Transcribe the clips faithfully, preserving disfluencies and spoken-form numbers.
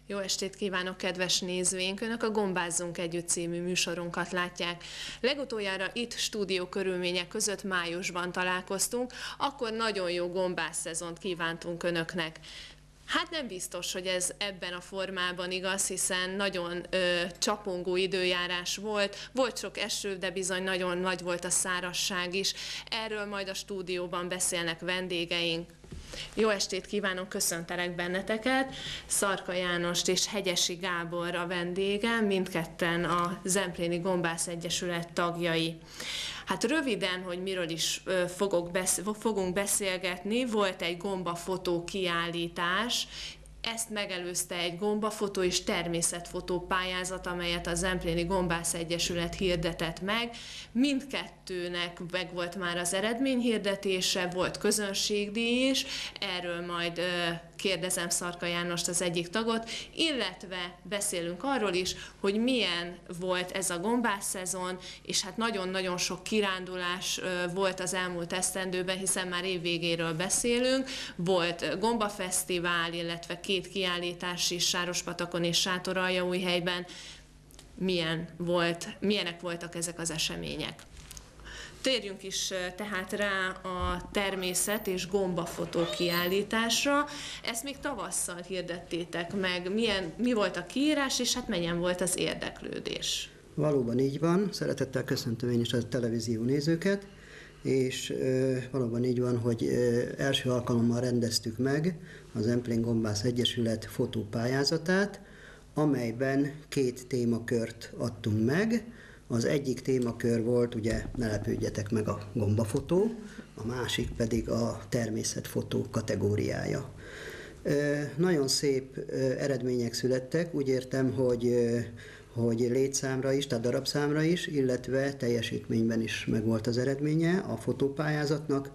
Jó estét kívánok, kedves nézőink! Önök a Gombázzunk Együtt című műsorunkat látják. Legutoljára itt stúdió körülmények között májusban találkoztunk, akkor nagyon jó gombászszezont kívántunk Önöknek. Hát nem biztos, hogy ez ebben a formában igaz, hiszen nagyon ö, csapongó időjárás volt, volt sok eső, de bizony nagyon nagy volt a szárazság is. Erről majd a stúdióban beszélnek vendégeink. Jó estét kívánok, köszöntelek benneteket! Szarka Jánost és Hegyesi Gábor a vendégem, mindketten a Zempléni Gombász Egyesület tagjai. Hát röviden, hogy miről is fogok besz fogunk beszélgetni, volt egy gombafotó kiállítás, ezt megelőzte egy gombafotó és természetfotó pályázat, amelyet a Zempléni Gombász Egyesület hirdetett meg. Mindkettőnek meg volt már az eredményhirdetése, volt közönségdíj is, erről majd ö, kérdezem Szarka Jánost, az egyik tagot, illetve beszélünk arról is, hogy milyen volt ez a gombászszezon, és hát nagyon-nagyon sok kirándulás ö, volt az elmúlt esztendőben, hiszen már évvégéről beszélünk, volt gombafesztivál, illetve két kiállítás is Sárospatakon és Sátoraljaújhelyben. Milyen volt, milyenek voltak ezek az események? Térjünk is tehát rá a természet és gombafotó kiállításra. Ezt még tavasszal hirdettétek meg. Milyen, mi volt a kiírás, és hát mennyien volt az érdeklődés? Valóban így van. Szeretettel köszöntöm én is a televízió nézőket, és ö, valóban így van, hogy ö, első alkalommal rendeztük meg az Zempléni Gombász Egyesület fotópályázatát, amelyben két témakört adtunk meg. Az egyik témakör volt, ugye, ne lepődjetek meg, a gombafotó, a másik pedig a természetfotó kategóriája. Ö, nagyon szép ö, eredmények születtek, úgy értem, hogy ö, hogy létszámra is, tehát darabszámra is, illetve teljesítményben is megvolt az eredménye a fotópályázatnak.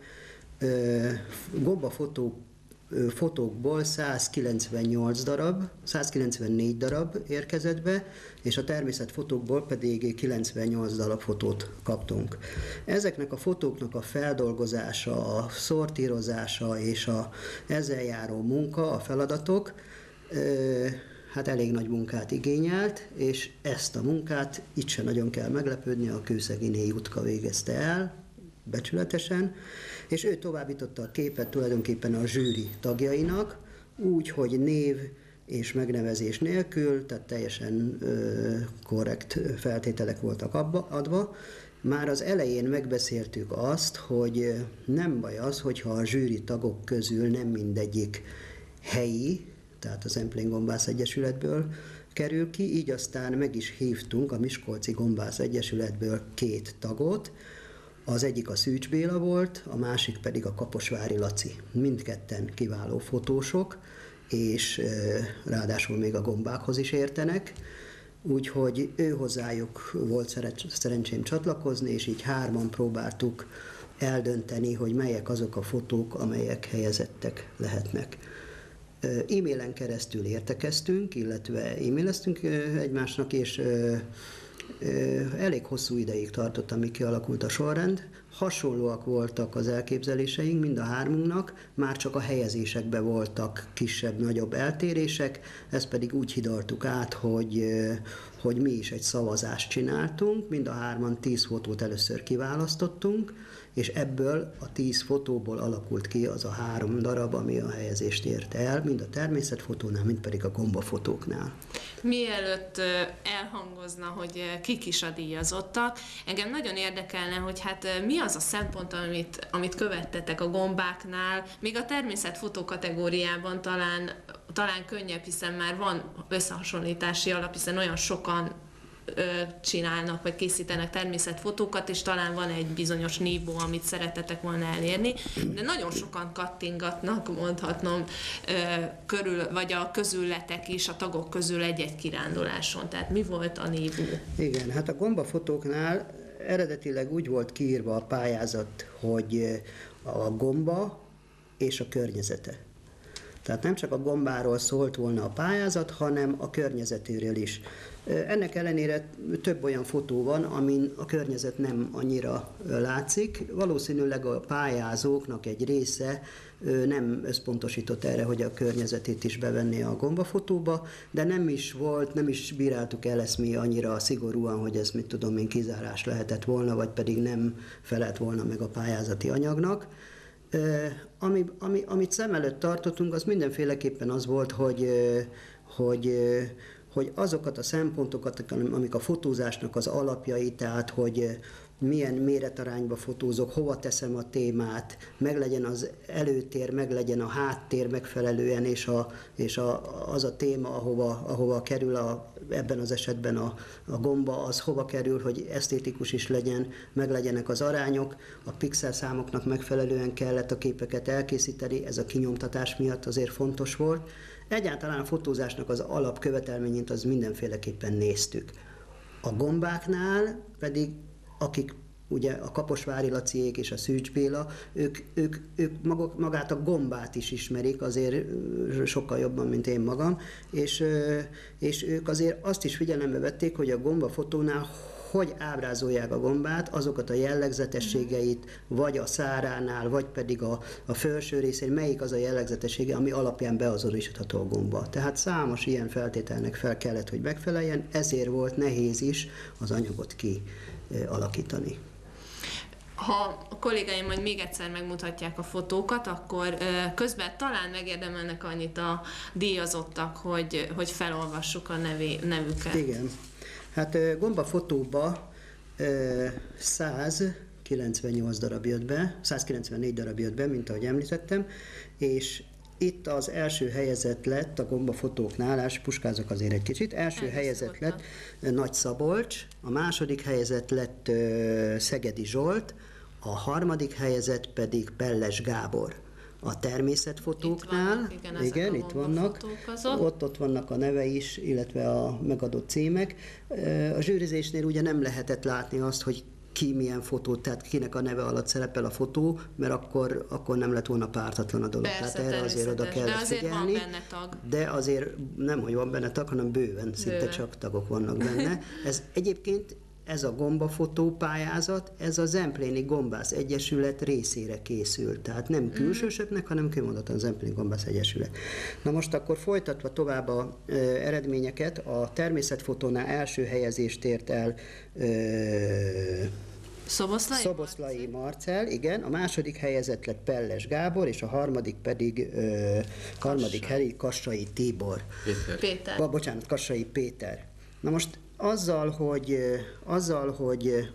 Gombafotó fotókból százkilencvennyolc darab, százkilencvennégy darab érkezett be, és a természetfotókból pedig kilencvennyolc darab fotót kaptunk. Ezeknek a fotóknak a feldolgozása, a szortírozása és a ezzel járó munka, a feladatok, hát elég nagy munkát igényelt, és ezt a munkát itt sem nagyon kell meglepődni, a Kőszeginé Jutka végezte el, becsületesen, és ő továbbította a képet tulajdonképpen a zsűri tagjainak, úgy, hogy név és megnevezés nélkül, tehát teljesen ö, korrekt feltételek voltak abba, adva. Már az elején megbeszéltük azt, hogy nem baj az, hogyha a zsűri tagok közül nem mindegyik helyi, tehát a Zempléni Gombász Egyesületből kerül ki, így aztán meg is hívtunk a Miskolci Gombász Egyesületből két tagot. Az egyik a Szűcs Béla volt, a másik pedig a Kaposvári Laci. Mindketten kiváló fotósok, és e, ráadásul még a gombákhoz is értenek, úgyhogy ő hozzájuk volt szerencsém csatlakozni, és így hárman próbáltuk eldönteni, hogy melyek azok a fotók, amelyek helyezettek lehetnek. E-mailen keresztül értekeztünk, illetve e-maileztünk egymásnak, és elég hosszú ideig tartott, amíg kialakult a sorrend. Hasonlóak voltak az elképzeléseink mind a hármunknak, már csak a helyezésekben voltak kisebb-nagyobb eltérések, ezt pedig úgy hidaltuk át, hogy, hogy mi is egy szavazást csináltunk, mind a hárman tíz fotót először kiválasztottunk, és ebből a tíz fotóból alakult ki az a három darab, ami a helyezést érte el, mind a természetfotónál, mind pedig a gombafotóknál. Mielőtt elhangozna, hogy kik is a díjazottak, engem nagyon érdekelne, hogy hát mi az a szempont, amit, amit követtetek a gombáknál, még a természetfotó kategóriában talán, talán könnyebb, hiszen már van összehasonlítási alap, hiszen olyan sokan csinálnak, vagy készítenek természetfotókat, és talán van egy bizonyos nívó, amit szeretetek volna elérni, de nagyon sokan kattingatnak, mondhatnom, körül, vagy a közületek is, a tagok közül egy-egy kiránduláson. Tehát mi volt a nívó? Igen, hát a gombafotóknál eredetileg úgy volt kiírva a pályázat, hogy a gomba és a környezete. Tehát nem csak a gombáról szólt volna a pályázat, hanem a környezetéről is. Ennek ellenére több olyan fotó van, amin a környezet nem annyira látszik. Valószínűleg a pályázóknak egy része nem összpontosított erre, hogy a környezetét is bevenné a gombafotóba, de nem is volt, nem is bíráltuk el ezt mi annyira szigorúan, hogy ez, mit tudom én, kizárás lehetett volna, vagy pedig nem felelt volna meg a pályázati anyagnak. Ami, ami, amit szem előtt tartottunk, az mindenféleképpen az volt, hogy, hogy, hogy azokat a szempontokat, amik a fotózásnak az alapjai, tehát hogy milyen méretarányba fotózok, hova teszem a témát, meglegyen az előtér, meglegyen a háttér megfelelően, és, a, és a, az a téma, ahova, ahova kerül a, ebben az esetben a, a gomba, az hova kerül, hogy esztétikus is legyen, meglegyenek az arányok, a pixel számoknak megfelelően kellett a képeket elkészíteni, ez a kinyomtatás miatt azért fontos volt. Egyáltalán a fotózásnak az alapkövetelményét az mindenféleképpen néztük. A gombáknál pedig akik ugye a Kaposvári Laciék és a Szűcs Béla, ők, ők, ők maguk, magát a gombát is ismerik azért sokkal jobban, mint én magam, és, és ők azért azt is figyelembe vették, hogy a gombafotónál hogy ábrázolják a gombát, azokat a jellegzetességeit, vagy a száránál, vagy pedig a, a felső részén, melyik az a jellegzetessége, ami alapján beazonosítható a gomba. Tehát számos ilyen feltételnek fel kellett, hogy megfeleljen, ezért volt nehéz is az anyagot kialakítani. Ha a kollégáim majd még egyszer megmutatják a fotókat, akkor közben talán megérdemelnek annyit a díjazottak, hogy, hogy felolvassuk a nevé, nevüket. Igen. Hát gombafotóba száz kilencvennyolc darab jött be, száz kilencvennégy darab jött be, mint ahogy említettem, és itt az első helyezett lett a gombafotóknál, és puskázok azért egy kicsit, első helyezett lett Nagy Szabolcs, a második helyezett lett Szegedi Zsolt, a harmadik helyezett pedig Pelles Gábor. A természetfotóknál, itt vannak, igen, igen, itt vannak, ott, ott vannak a neve is, illetve a megadott címek. A zsűrizésnél ugye nem lehetett látni azt, hogy ki milyen fotót, tehát kinek a neve alatt szerepel a fotó, mert akkor, akkor nem lett volna pártatlan a dolog. Persze, tehát erre azért oda kell de azért figyelni. van benne tag. De azért nem, hogy van benne tag, hanem bőven, szinte bőven. csak tagok vannak benne. Ez egyébként ez a gombafotó pályázat, ez a Zempléni Gombász Egyesület részére készült. Tehát nem külsősöknek, hanem kimondottan Zempléni Gombász Egyesület. Na most akkor folytatva tovább a e, eredményeket, a természetfotónál első helyezést ért el e, Szoboszlai, Szoboszlai Marcel. Marcel, igen, a második helyezett lett Pelles Gábor, és a harmadik pedig e, harmadik hely Kassai Tibor. Péter. Péter. Ba, bocsánat, Kassai Péter. Na most azzal, hogy, azzal, hogy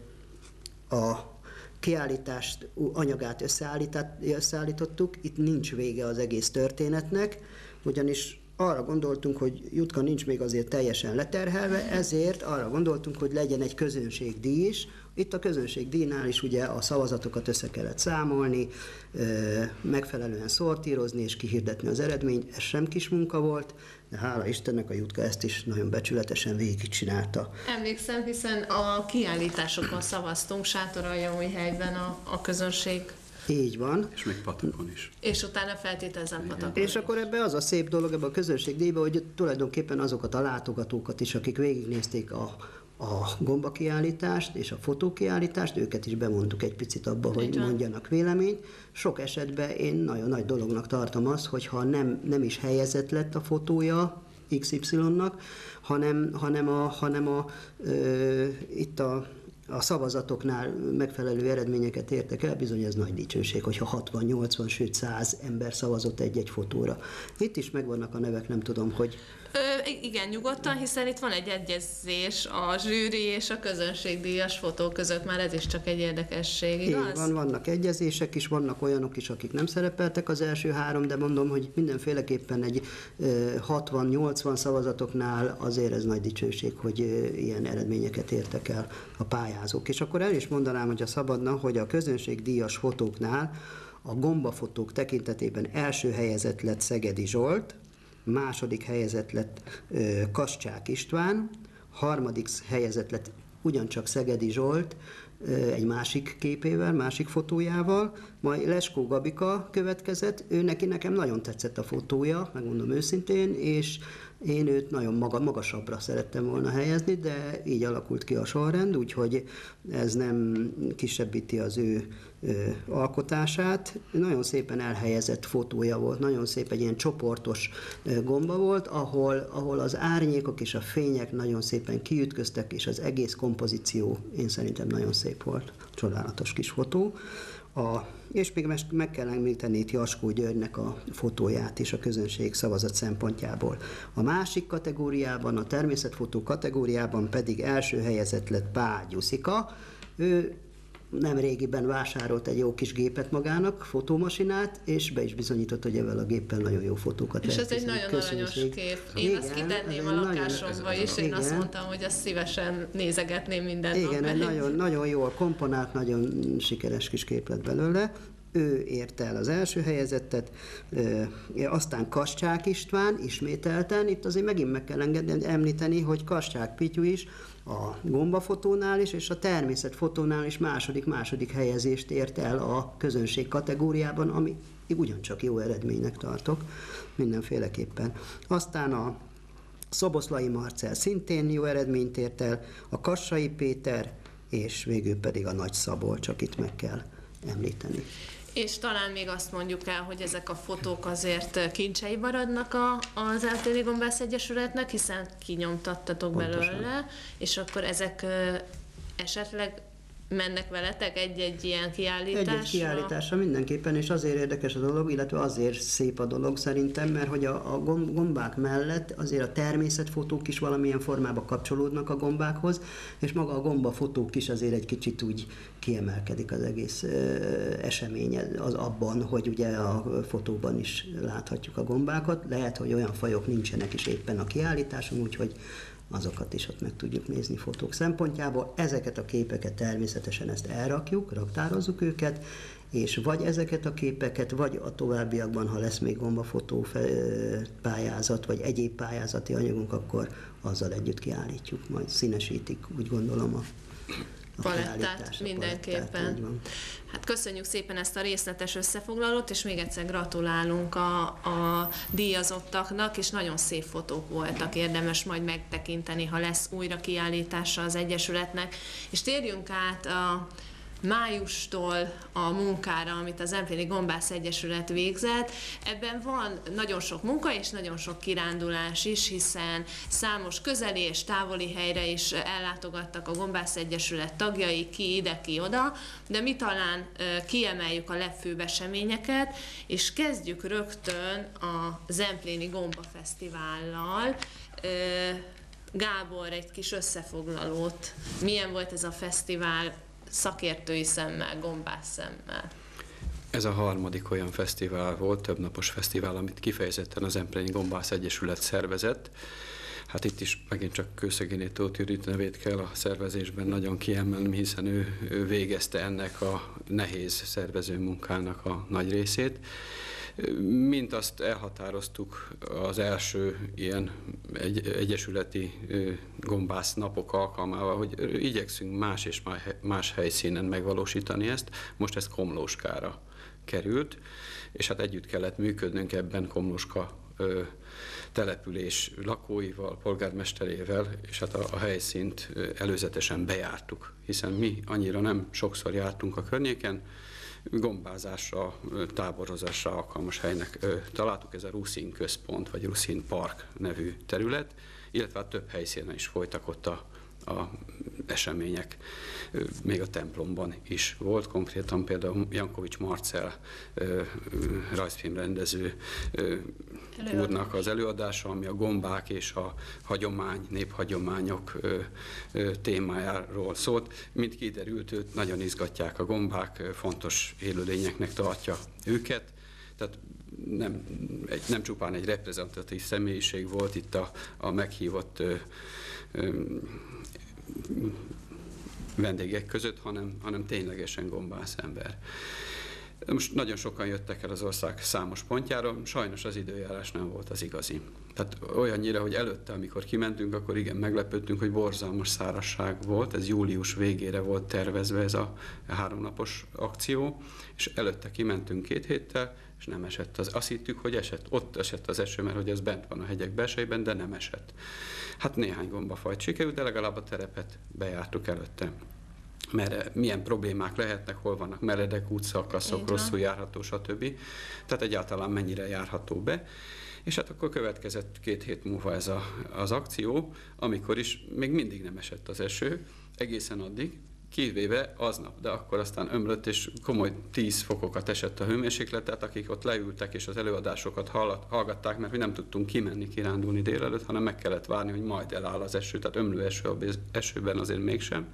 a kiállítást anyagát összeállítottuk, itt nincs vége az egész történetnek, ugyanis arra gondoltunk, hogy Jutka nincs még azért teljesen leterhelve, ezért arra gondoltunk, hogy legyen egy közönségdíj is. Itt a közönségdíjnál is ugye a szavazatokat össze kellett számolni, megfelelően szortírozni és kihirdetni az eredményt. Ez sem kis munka volt, de hála Istennek a Jutka ezt is nagyon becsületesen végigcsinálta. Emlékszem, hiszen a kiállításokon szavaztunk Sátoraljaújhelyben a, a közönség. Így van. És még patakon is. És utána feltételezem patakon. És akkor ebbe az a szép dolog ebbe a közönségdíjba, hogy tulajdonképpen azokat a látogatókat is, akik végignézték a, a gombakiállítást és a fotókiállítást, őket is bemondtuk egy picit abba, hogy Így van. mondjanak véleményt. Sok esetben én nagyon nagy dolognak tartom azt, hogyha nem, nem is helyezett lett a fotója iksz ipszilonnak, hanem, hanem, a, hanem a, ö, itt a a szavazatoknál megfelelő eredményeket értek el, bizony ez nagy dicsőség, hogyha hatvan, nyolcvan, sőt száz ember szavazott egy-egy fotóra. Itt is megvannak a nevek, nem tudom, hogy... Ö, igen, nyugodtan, hiszen itt van egy egyezés a zsűri és a közönségdíjas fotó között, már ez is csak egy érdekesség, igaz? Így van, vannak egyezések is, vannak olyanok is, akik nem szerepeltek az első három, de mondom, hogy mindenféleképpen egy hatvan-nyolcvan szavazatoknál azért ez nagy dicsőség, hogy ilyen eredményeket értek el a pályázók. És akkor el is mondanám, hogy a szabadna, hogy a közönségdíjas fotóknál a gombafotók tekintetében első helyezett lett Szegedi Zsolt, második helyezett lett Kasscsák István, harmadik helyezett lett ugyancsak Szegedi Zsolt, egy másik képével, másik fotójával, majd Leskó Gabika következett, ő neki nekem nagyon tetszett a fotója, megmondom őszintén, és én őt nagyon maga, magasabbra szerettem volna helyezni, de így alakult ki a sorrend, úgyhogy ez nem kisebbíti az ő ö, alkotását. Nagyon szépen elhelyezett fotója volt, nagyon szép egy ilyen csoportos ö, gomba volt, ahol, ahol az árnyékok és a fények nagyon szépen kiütköztek, és az egész kompozíció én szerintem nagyon szép volt. Csodálatos kis fotó. A, és még meg kell említeni itt Jaskó Györgynek a fotóját is a közönség szavazat szempontjából. A másik kategóriában, a természetfotó kategóriában pedig első helyezett lett Pál Gyuszika. Ő nem régiben vásárolt egy jó kis gépet magának, fotómasinát, és be is bizonyított, hogy ezzel a géppel nagyon jó fotókat és lehet. És ez egy nagyon aranyos kép. Én igen, azt kitenném a lakásomba is, én igen. azt mondtam, hogy azt szívesen nézegetném minden igen, nap. Igen, egy nagyon, nagyon jól komponált, nagyon sikeres kis kép lett belőle. Ő érte el az első helyezettet, aztán Kassák István ismételten, itt azért megint meg kell engedni, említeni, hogy Kassák Pityu is a gombafotónál is, és a természetfotónál is második-második helyezést ért el a közönség kategóriában, ami ugyancsak jó eredménynek tartok, mindenféleképpen. Aztán a Szoboszlai Marcell szintén jó eredményt ért el, a Kassai Péter, és végül pedig a Nagy Szabolcs, csak itt meg kell említeni. És talán még azt mondjuk el, hogy ezek a fotók azért kincsei maradnak a, az Eltéri Gombász Egyesületnek, hiszen kinyomtattatok Pontosan. belőle, és akkor ezek esetleg mennek veletek egy-egy ilyen kiállításra? Egy-egy kiállításra mindenképpen, és azért érdekes a dolog, illetve azért szép a dolog szerintem, mert hogy a, a gombák mellett azért a természetfotók is valamilyen formában kapcsolódnak a gombákhoz, és maga a gombafotók is azért egy kicsit úgy kiemelkedik az egész ö, esemény az abban, hogy ugye a fotóban is láthatjuk a gombákat. Lehet, hogy olyan fajok nincsenek is éppen a kiállításon, úgyhogy azokat is ott meg tudjuk nézni fotók szempontjából. Ezeket a képeket természetesen ezt elrakjuk, raktározzuk őket, és vagy ezeket a képeket, vagy a továbbiakban, ha lesz még gombafotó pályázat, vagy egyéb pályázati anyagunk, akkor azzal együtt kiállítjuk, majd színesítik, úgy gondolom, a palettát mindenképpen. Hát köszönjük szépen ezt a részletes összefoglalót, és még egyszer gratulálunk a, a díjazottaknak, és nagyon szép fotók voltak, érdemes majd megtekinteni, ha lesz újra kiállítása az Egyesületnek. És térjünk át a májustól a munkára, amit az Empléni Gombász Egyesület végzett. Ebben van nagyon sok munka és nagyon sok kirándulás is, hiszen számos közeli és távoli helyre is ellátogattak a Gombász Egyesület tagjai, ki ide, ki oda, de mi talán kiemeljük a legfőbb eseményeket, és kezdjük rögtön a Empléni Gomba Fesztivállal. Gábor, egy kis összefoglalót. Milyen volt ez a fesztivál szakértői szemmel, gombász szemmel? Ez a harmadik olyan fesztivál volt, többnapos fesztivál, amit kifejezetten az Empléni Gombász Egyesület szervezett. Hát itt is megint csak Kőszegényi Tóth Judit nevét kell a szervezésben nagyon kiemelni, hiszen ő, ő végezte ennek a nehéz szervező munkának a nagy részét. Mint azt elhatároztuk az első ilyen egy, egyesületi gombász napok alkalmával, hogy igyekszünk más és más helyszínen megvalósítani ezt. Most ez Komlóskára került, és hát együtt kellett működnünk ebben Komlóska ö, település lakóival, polgármesterével, és hát a, a helyszínt előzetesen bejártuk, hiszen mi annyira nem sokszor jártunk a környéken, gombázásra, táborozásra alkalmas helynek találtuk, ez a Ruszin Központ, vagy Ruszin Park nevű terület, illetve több helyszínen is folytak ott a, a események. Még a templomban is volt, konkrétan például Jankovics Marcell rajzfilmrendező úrnak az előadása, ami a gombák és a hagyomány, néphagyományok témájáról szólt. Mint kiderült, őt nagyon izgatják a gombák, fontos élőlényeknek tartja őket. Tehát nem, egy, nem csupán egy reprezentatív személyiség volt itt a, a meghívott ö, ö, vendégek között, hanem, hanem ténylegesen gombász ember. Most nagyon sokan jöttek el az ország számos pontjára, sajnos az időjárás nem volt az igazi. Tehát olyannyira, hogy előtte, amikor kimentünk, akkor igen, meglepődtünk, hogy borzalmas szárazság volt, ez július végére volt tervezve ez a háromnapos akció, és előtte kimentünk két héttel, és nem esett. Az, azt hittük, hogy esett. Ott esett az eső, mert hogy ez bent van a hegyek belsejében, de nem esett. Hát néhány gombafajt sikerült, de legalább a terepet bejártuk előtte. Mert milyen problémák lehetnek, hol vannak meredek útszakaszok, rosszul járható, stb. Tehát egyáltalán mennyire járható be. És hát akkor következett két hét múlva ez a, az akció, amikor is még mindig nem esett az eső, egészen addig, kivéve aznap, de akkor aztán ömlött, és komoly tíz fokokat esett a hőmérséklet, tehát akik ott leültek és az előadásokat hallat, hallgatták, mert mi nem tudtunk kimenni, kirándulni délelőtt, hanem meg kellett várni, hogy majd eláll az eső, tehát ömlő eső, esőben azért mégsem.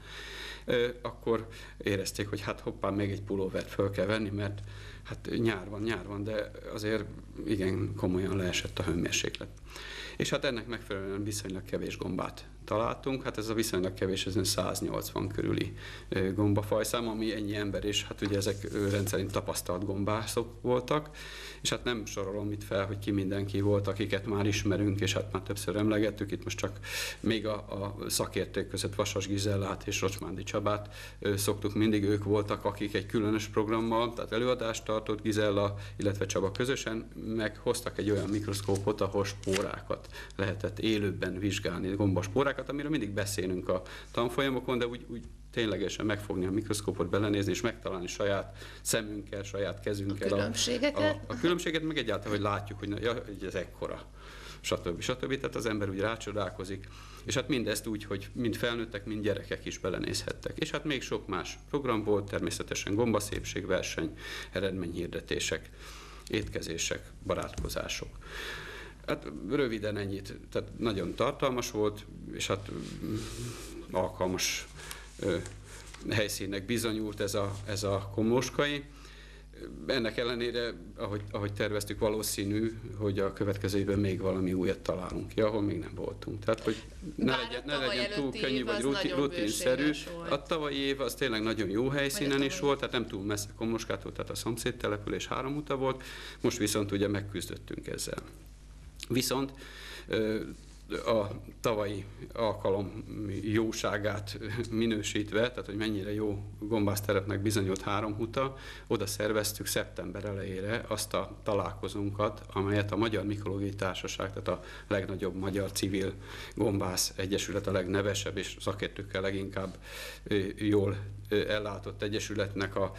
Akkor érezték, hogy hát hoppá, még egy pulóvert föl kell venni, mert hát nyár van, nyár van, de azért igen komolyan leesett a hőmérséklet. És hát ennek megfelelően viszonylag kevés gombát találtunk, hát ez a viszonylag kevés, ez száznyolcvan körüli gombafajszám, ami ennyi ember, és hát ugye ezek rendszerint tapasztalt gombászok voltak, és hát nem sorolom itt fel, hogy ki mindenki volt, akiket már ismerünk, és hát már többször emlegettük, itt most csak még a, a szakértők között Vasas Gizellát és Rocsmándi Csabát szoktuk, mindig ők voltak, akik egy különös programmal, tehát előadást tartott Gizella, illetve Csaba közösen, meg hoztak egy olyan mikroszkópot, ahol spórákat lehetett élőben vizsgálni, gombaspórákat, amiről mindig beszélünk a tanfolyamokon, de úgy, úgy ténylegesen megfogni a mikroszkópot, belenézni és megtalálni saját szemünkkel, saját kezünkkel a különbségeket, a, a, a különbséget, meg egyáltalán, hogy látjuk, hogy, ja, hogy ez ekkora, stb. stb. Tehát az ember úgy rácsodálkozik, és hát mindezt úgy, hogy mind felnőttek, mind gyerekek is belenézhettek. És hát még sok más program volt, természetesen gombaszépségverseny, eredményhirdetések, étkezések, barátkozások. Hát röviden ennyit, tehát nagyon tartalmas volt, és hát alkalmas ö, helyszínnek bizonyult ez a, ez a Komlóskai. Ennek ellenére, ahogy, ahogy terveztük, valószínű, hogy a következő évben még valami újat találunk ki, ahol még nem voltunk. Tehát, hogy ne legyen, ne legyen túl könnyű vagy rutin, rutinszerű. A tavalyi év az tényleg nagyon jó helyszínen is volt, tehát nem túl messze Komlóskától, tehát a szomszédtelepülés három uta volt, most viszont ugye megküzdöttünk ezzel. Viszont a tavalyi alkalom jóságát minősítve, tehát hogy mennyire jó gombászterepnek bizonyult Háromhuta, oda szerveztük szeptember elejére azt a találkozónkat, amelyet a Magyar Mikológiai Társaság, tehát a legnagyobb magyar civil gombász egyesület, a legnevesebb és szakértőkkel leginkább jól ellátott egyesületnek a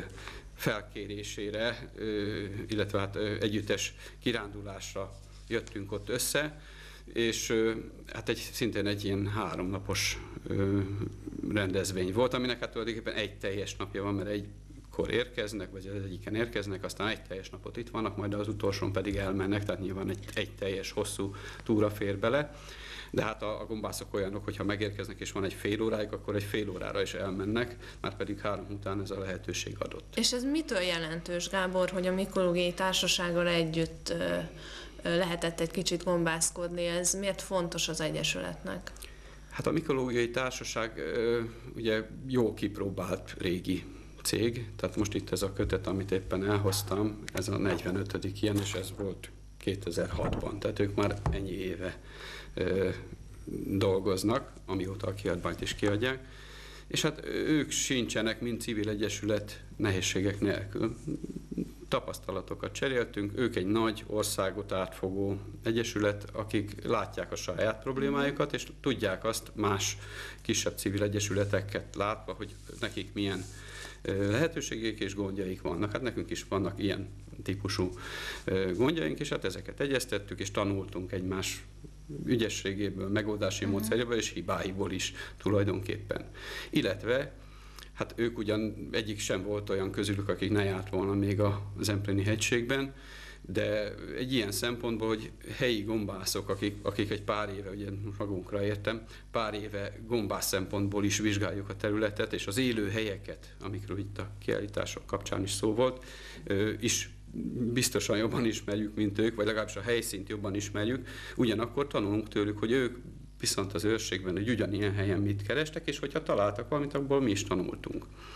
felkérésére, illetve hát együttes kirándulásra jöttünk ott össze, és hát egy, szintén egy ilyen háromnapos rendezvény volt, aminek hát tulajdonképpen egy teljes napja van, mert egykor érkeznek, vagy az egyiken érkeznek, aztán egy teljes napot itt vannak, majd az utolsón pedig elmennek, tehát nyilván egy, egy teljes hosszú túra fér bele. De hát a, a gombászok olyanok, hogyha megérkeznek és van egy fél óráig, akkor egy fél órára is elmennek, már pedig három után ez a lehetőség adott. És ez mitől jelentős, Gábor, hogy a Mikológiai Társasággal együtt lehetett egy kicsit gombászkodni? Ez miért fontos az Egyesületnek? Hát a Mikológiai Társaság ugye jó kipróbált régi cég, tehát most itt ez a kötet, amit éppen elhoztam, ez a negyvenötödik ilyen, és ez volt kétezer-hatban, tehát ők már ennyi éve ö, dolgoznak, amióta a kiadványt is kiadják, és hát ők sincsenek, mint civil egyesület nehézségek nélkül. Tapasztalatokat cseréltünk, ők egy nagy országot átfogó egyesület, akik látják a saját problémájukat, és tudják azt más kisebb civil egyesületeket látva, hogy nekik milyen lehetőségek és gondjaik vannak. Hát nekünk is vannak ilyen típusú gondjaink, és hát ezeket egyeztettük, és tanultunk egymás ügyességéből, megoldási uh-huh. módszeréből és hibáiból is tulajdonképpen. Illetve hát ők ugyan egyik sem volt olyan közülük, akik ne járt volna még a Zempléni hegységben, de egy ilyen szempontból, hogy helyi gombászok, akik, akik egy pár éve, ugye magunkra értem, pár éve gombász szempontból is vizsgáljuk a területet, és az élő helyeket, amikről itt a kiállítások kapcsán is szó volt, is biztosan jobban ismerjük, mint ők, vagy legalábbis a helyszínt jobban ismerjük, ugyanakkor tanulunk tőlük, hogy ők viszont az őrségben, hogy ugyanilyen helyen mit kerestek, és hogyha találtak valamit, abból mi is tanultunk.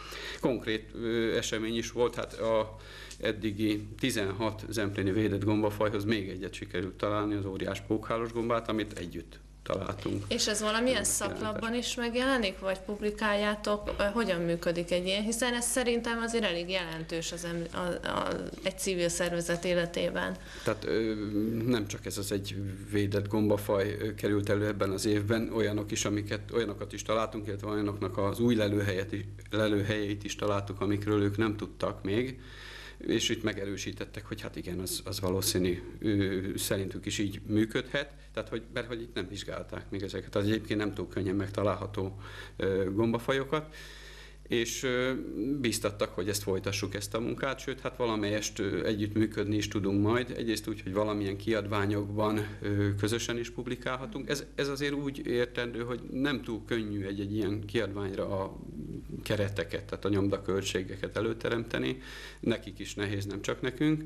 konkrét ö, esemény is volt, hát a eddigi tizenhat zempléni védett gombafajhoz még egyet sikerült találni, az óriás pókhálós gombát, amit együtt találtunk. És ez valamilyen szaklapban is megjelenik, vagy publikáljátok? Hogyan működik egy ilyen? Hiszen ez szerintem azért elég jelentős az em, a, a, egy civil szervezet életében. Tehát ö, nem csak ez az egy védett gombafaj ö, került elő ebben az évben, olyanok is, amiket, olyanokat is találtunk, illetve olyanoknak az új lelőhelyet, lelőhelyeit is találtuk, amikről ők nem tudtak még. És itt megerősítettek, hogy hát igen, az, az valószínű, ő, szerintük is így működhet, tehát hogy, mert hogy itt nem vizsgálták még ezeket, az egyébként nem túl könnyen megtalálható ö, gombafajokat, és ö, bíztattak, hogy ezt folytassuk, ezt a munkát, sőt, hát valamelyest ö, együtt működni is tudunk majd, egyrészt úgy, hogy valamilyen kiadványokban ö, közösen is publikálhatunk. Ez, ez azért úgy értendő, hogy nem túl könnyű egy-egy ilyen kiadványra a kereteket, tehát a nyomdaköltségeket előteremteni, nekik is nehéz, nem csak nekünk,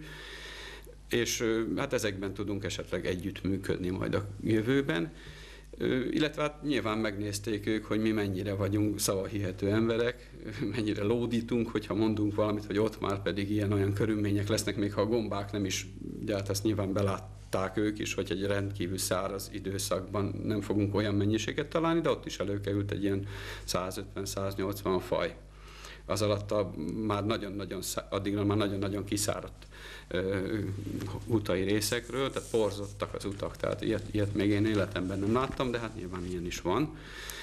és hát ezekben tudunk esetleg együttműködni majd a jövőben, illetve hát nyilván megnézték ők, hogy mi mennyire vagyunk szavahihető emberek, mennyire lódítunk, hogyha mondunk valamit, hogy ott már pedig ilyen-olyan körülmények lesznek, még ha a gombák nem is, de hát ezt nyilván belátták ők is, hogy egy rendkívül száraz időszakban nem fogunk olyan mennyiséget találni, de ott is előkerült egy ilyen százötven-száznyolcvan faj. Az alatt a, már nagyon-nagyon, addigra már nagyon-nagyon kiszáradt ö, utai részekről, tehát porzottak az utak, tehát ilyet, ilyet még én életemben nem láttam, de hát nyilván ilyen is van.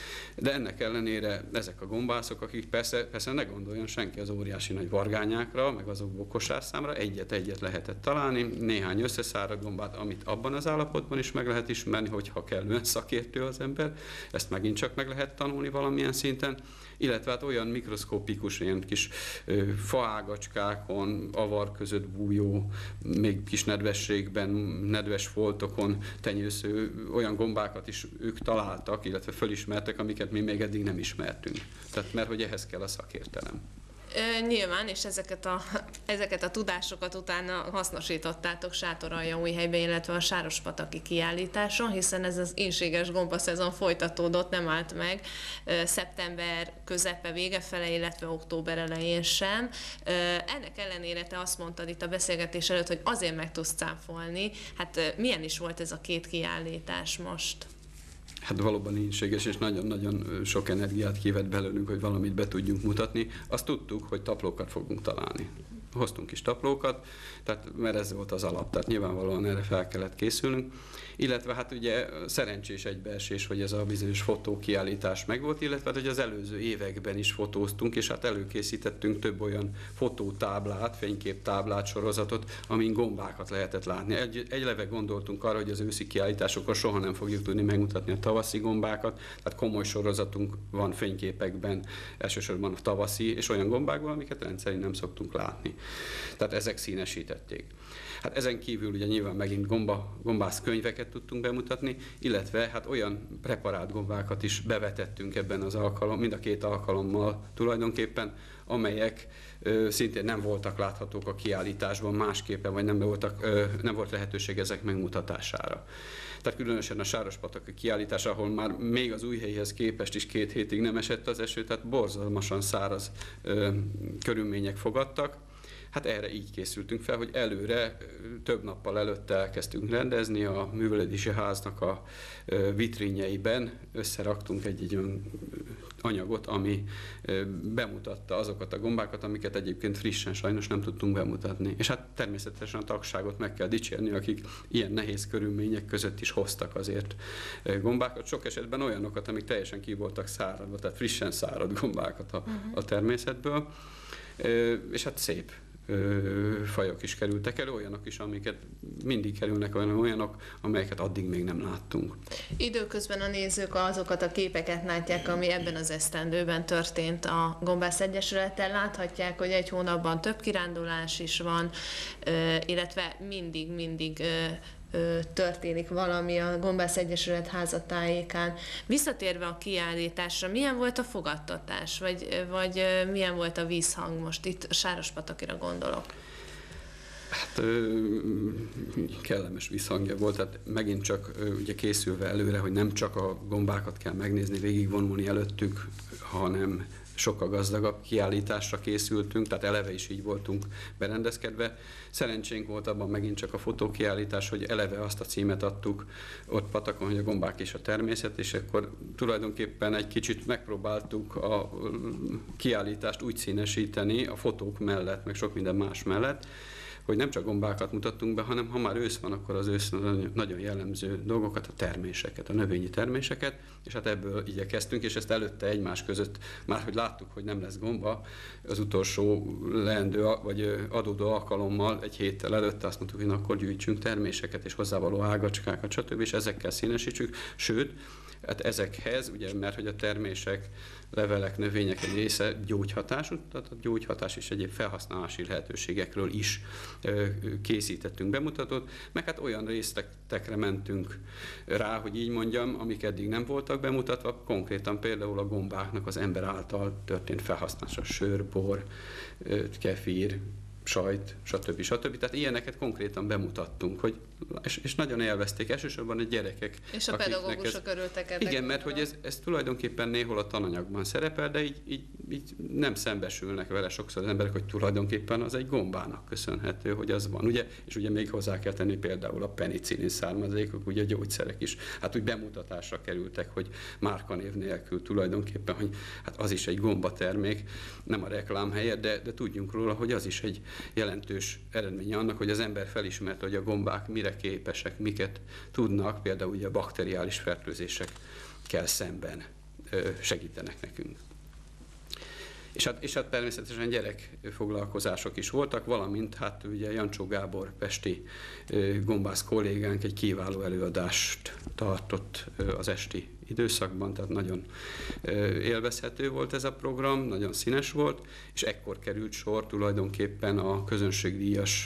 De ennek ellenére ezek a gombászok, akik persze, persze ne gondoljon senki az óriási nagy vargányákra, meg azokból kosárszámra, egyet-egyet lehetett találni, néhány összeszáradt gombát, amit abban az állapotban is meg lehet ismerni, hogyha kellően szakértő az ember, ezt megint csak meg lehet tanulni valamilyen szinten, illetve hát olyan mikroszkopikus, ilyen kis ö, faágacskákon, avar között bújó, még kis nedvességben, nedves foltokon tenyésző olyan gombákat is ők találtak, illetve fölismertek, amiket mi még eddig nem ismertünk. Tehát mert hogy ehhez kell a szakértelem. Nyilván, és ezeket a, ezeket a tudásokat utána hasznosítottátok Sátoraljaújhelyben, illetve a Sárospataki kiállításon, hiszen ez az ínséges gombaszezon folytatódott, nem állt meg szeptember közepe vége fele, illetve október elején sem. Ennek ellenére te azt mondtad itt a beszélgetés előtt, hogy azért meg tudsz cáfolni. Hát milyen is volt ez a két kiállítás most? Hát valóban ínséges, és nagyon-nagyon sok energiát kivett belőlünk, hogy valamit be tudjunk mutatni. Azt tudtuk, hogy taplókat fogunk találni. Hoztunk is taplókat, tehát, mert ez volt az alap, tehát nyilvánvalóan erre fel kellett készülnünk. Illetve hát ugye szerencsés egybeesés, hogy ez a bizonyos fotókiállítás megvolt, illetve hogy az előző években is fotóztunk, és hát előkészítettünk több olyan fotótáblát, fényképtáblát, sorozatot, amin gombákat lehetett látni. Egy, egyleve gondoltunk arra, hogy az őszi kiállításokon soha nem fogjuk tudni megmutatni a tavaszi gombákat, tehát komoly sorozatunk van fényképekben, elsősorban a tavaszi, és olyan gombákban, amiket rendszerint nem szoktunk látni. Tehát ezek színesítették. Hát ezen kívül ugye nyilván megint gomba, gombász könyveket tudtunk bemutatni, illetve hát olyan preparált gombákat is bevetettünk ebben az alkalom, mind a két alkalommal tulajdonképpen, amelyek ö, szintén nem voltak láthatók a kiállításban másképpen, vagy nem, voltak, ö, nem volt lehetőség ezek megmutatására. Tehát különösen a Sárospataki kiállítás, ahol már még az Újhelyhez képest is két hétig nem esett az eső, tehát borzalmasan száraz ö, körülmények fogadtak. Hát erre így készültünk fel, hogy előre, több nappal előtte elkezdtünk rendezni, a művelődési háznak a vitrínjeiben összeraktunk egy-egy olyan anyagot, ami bemutatta azokat a gombákat, amiket egyébként frissen sajnos nem tudtunk bemutatni. És hát természetesen a tagságot meg kell dicsérni, akik ilyen nehéz körülmények között is hoztak azért gombákat. Sok esetben olyanokat, amik teljesen ki voltak száradva, tehát frissen szárad gombákat a, a természetből. És hát szép fajok is kerültek elő, olyanok is, amiket mindig kerülnek, olyan, olyanok, amelyeket addig még nem láttunk. Időközben a nézők azokat a képeket látják, ami ebben az esztendőben történt a Gombász Egyesülettel. Láthatják, hogy egy hónapban több kirándulás is van, illetve mindig-mindig történik valami a Gombász Egyesület házatájékán. Visszatérve a kiállításra, milyen volt a fogadtatás, vagy, vagy milyen volt a vízhang most? Itt Sárospatakira gondolok. Hát kellemes visszhangja volt, tehát megint csak ugye készülve előre, hogy nem csak a gombákat kell megnézni, végigvonulni előttük, hanem sokkal gazdagabb kiállításra készültünk, tehát eleve is így voltunk berendezkedve. Szerencsénk volt abban megint csak a fotókiállítás, hogy eleve azt a címet adtuk ott patakon, hogy a gombák és a természet, és akkor tulajdonképpen egy kicsit megpróbáltuk a kiállítást úgy színesíteni a fotók mellett, meg sok minden más mellett, hogy nem csak gombákat mutattunk be, hanem ha már ősz van, akkor az ősz nagyon jellemző dolgokat, a terméseket, a növényi terméseket, és hát ebből igyekeztünk, és ezt előtte egymás között, már hogy láttuk, hogy nem lesz gomba, az utolsó leendő, vagy adódó alkalommal egy héttel előtte azt mondtuk, hogy na, akkor gyűjtsünk terméseket és hozzávaló ágacskákat, stb. És ezekkel színesítsük, sőt, hát ezekhez, ugye, mert hogy a termések, levelek, növények egy része gyógyhatású, tehát a gyógyhatás és egyéb felhasználási lehetőségekről is ö, készítettünk bemutatót, meg hát olyan részletekre mentünk rá, hogy így mondjam, amik eddig nem voltak bemutatva, konkrétan például a gombáknak az ember által történt felhasználása, sör, bor, ö, kefír, sajt, stb. stb. Tehát ilyeneket konkrétan bemutattunk, hogy, és, és nagyon élvezték, elsősorban a gyerekek. És a pedagógusok örültek ennek. Igen, mert hogy ez, ez tulajdonképpen néhol a tananyagban szerepel, de így, így, így nem szembesülnek vele sokszor az emberek, hogy tulajdonképpen az egy gombának köszönhető, hogy az van. Ugye? És ugye még hozzá kell tenni például a penicillin származékok, ugye a gyógyszerek is, hát úgy bemutatásra kerültek, hogy márkanév nélkül tulajdonképpen, hogy hát az is egy gombatermék, nem a reklám helyett, de, de tudjunk róla, hogy az is egy jelentős eredménye annak, hogy az ember felismerte, hogy a gombák mire képesek, miket tudnak, például ugye a bakteriális fertőzésekkel szemben segítenek nekünk. És hát, és hát természetesen gyerekfoglalkozások is voltak, valamint hát ugye Jancsó Gábor pesti gombász kollégánk egy kiváló előadást tartott az esti időszakban, tehát nagyon élvezhető volt ez a program, nagyon színes volt, és ekkor került sor tulajdonképpen a közönségdíjas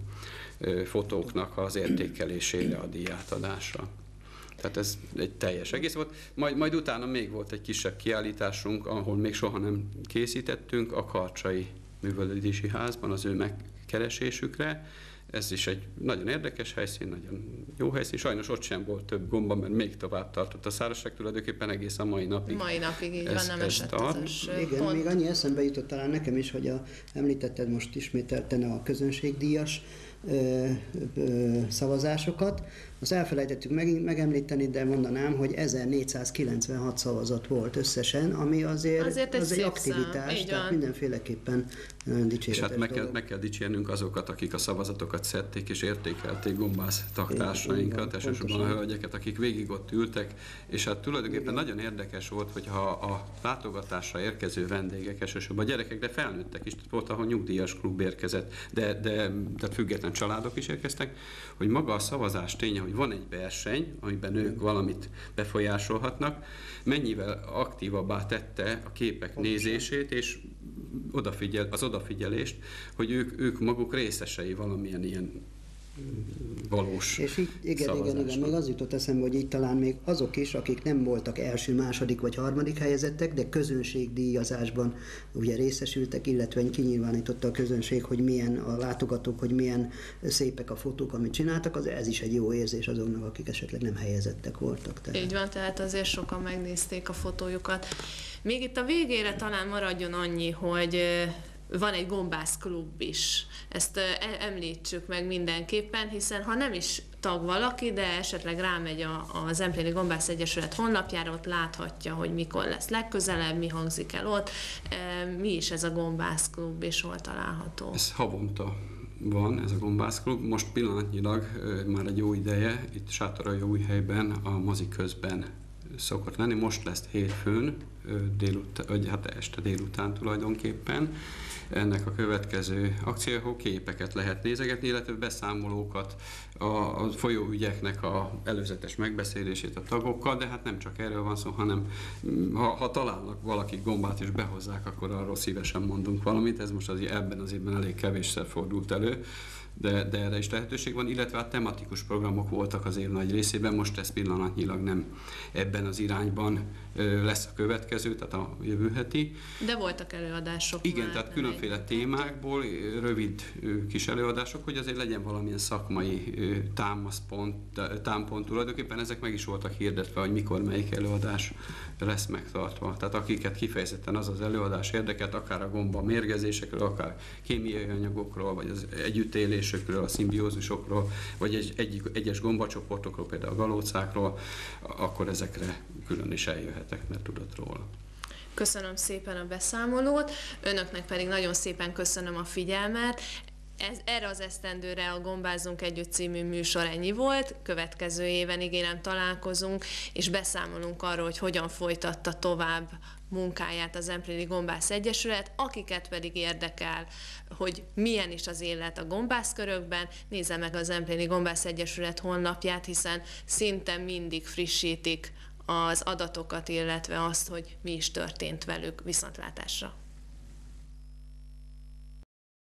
fotóknak az értékelésére, a díjátadásra. Tehát ez egy teljes egész volt. Majd, majd utána még volt egy kisebb kiállításunk, ahol még soha nem készítettünk, a Karcsai Művelődési Házban az ő megkeresésükre. Ez is egy nagyon érdekes helyszín, nagyon jó helyszín. Sajnos ott sem volt több gomba, mert még tovább tartott a szárazság, tulajdonképpen egész a mai napig. Mai napig így ez, van, nem ez esett tart. az Igen, pont. még annyi eszembe jutott talán nekem is, hogy a, említetted most ismételten a közönségdíjas ö, ö, szavazásokat. Azt elfelejtettük meg, megemlíteni, de mondanám, hogy ezernégyszázkilencvenhat szavazat volt összesen, ami azért, azért egy, az egy szép aktivitás, szám. tehát mindenféleképpen nagyon dicséretes És hát meg kell, dolog. meg kell dicsérnünk azokat, akik a szavazatokat szedték és értékelték gombász taktársainkat, elsősorban a hölgyeket, akik végig ott ültek, és hát tulajdonképpen igen, nagyon érdekes volt, hogy ha a látogatásra érkező vendégek, elsősorban a gyerekek, de felnőttek is, volt, ahol nyugdíjas klub érkezett, de, de, de független családok is érkeztek, hogy maga a szavazás ténye, hogy van egy verseny, amiben ők valamit befolyásolhatnak, mennyivel aktívabbá tette a képek nézését, és odafigyel, az odafigyelést, hogy ők, ők maguk részesei valamilyen ilyen valós És így, igen, igen, igen, még az jutott eszembe, hogy így talán még azok is, akik nem voltak első, második vagy harmadik helyezettek, de közönségdíjazásban ugye részesültek, illetve kinyilvánította a közönség, hogy milyen a látogatók, hogy milyen szépek a fotók, amit csináltak, az ez is egy jó érzés azoknak, akik esetleg nem helyezettek voltak. Tehát. Így van, tehát azért sokan megnézték a fotójukat. Még itt a végére talán maradjon annyi, hogy van egy gombászklub is. Ezt említsük meg mindenképpen, hiszen ha nem is tag valaki, de esetleg rámegy a, a Zempléni Gombász Egyesület honlapjára, ott láthatja, hogy mikor lesz legközelebb, mi hangzik el ott, mi is ez a gombászklub, és hol található. Ez havonta van, ez a gombászklub. Most pillanatnyilag már egy jó ideje, itt Sátoraljaújhelyben a mozi közben szokott lenni. Most lesz hétfőn, délután, vagy hát este délután tulajdonképpen. Ennek a következő akció, képeket lehet nézegetni, illetve beszámolókat, a, a folyóügyeknek a előzetes megbeszélését a tagokkal, de hát nem csak erről van szó, hanem ha, ha találnak valaki gombát és behozzák, akkor arról szívesen mondunk valamit. Ez most az, ebben az évben elég kevésszer fordult elő, de, de erre is lehetőség van, illetve a tematikus programok voltak az év nagy részében, most ez pillanatnyilag nem ebben az irányban lesz a következő, tehát a jövő heti. De voltak előadások. Igen, tehát különféle egy... témákból, rövid kis előadások, hogy azért legyen valamilyen szakmai támaszpont, támpont tulajdonképpen, ezek meg is voltak hirdetve, hogy mikor melyik előadás lesz megtartva. Tehát akiket kifejezetten az az előadás érdekelt, akár a gomba mérgezésekről, akár kémiai anyagokról, vagy az együttélésekről, a szimbiózusokról, vagy egy, egy, egyes gombacsoportokról, például a galócákról, akkor ezekre külön is eljöhetek, mert tudott róla. Köszönöm szépen a beszámolót, önöknek pedig nagyon szépen köszönöm a figyelmet. Ez, erre az esztendőre a Gombázzunk Együtt című műsor ennyi volt, következő éven ígérem találkozunk, és beszámolunk arról, hogy hogyan folytatta tovább munkáját az Zempléni Gombász Egyesület, akiket pedig érdekel, hogy milyen is az élet a gombászkörökben, nézze meg a Zempléni Gombász Egyesület honlapját, hiszen szinte mindig frissítik az adatokat, illetve azt, hogy mi is történt velük. Viszontlátásra!